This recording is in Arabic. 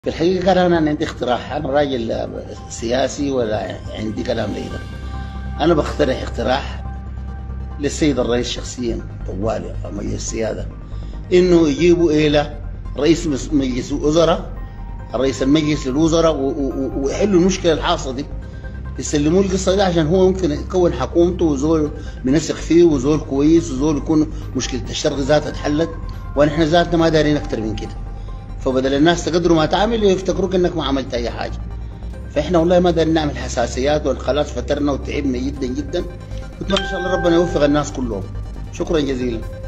في الحقيقة كان أنا عندي اقتراح. أنا راجل سياسي ولا عندي كلام لي ده. أنا بقترح اقتراح للسيد الرئيس شخصيا طوالي مجلس السيادة، إنه يجيبوا إلى رئيس مجلس الوزراء، رئيس المجلس للوزراء، ويحلوا المشكلة الحاصلة دي، يسلموا القصة دي عشان هو ممكن يكون حكومته وزول بنثق فيه وزول كويس وزول يكون مشكلة الشرق ذاتها اتحلت، ونحن ذاتنا ما دارين أكتر من كده. فبدل الناس تقدروا ما تعمل يفتكروك انك ما عملت اي حاجه. فاحنا والله ما قدرنا نعمل حساسيات، وخلاص فترنا وتعبنا جدا جدا. نتمنى ان شاء الله ربنا يوفق الناس كلهم. شكرا جزيلا.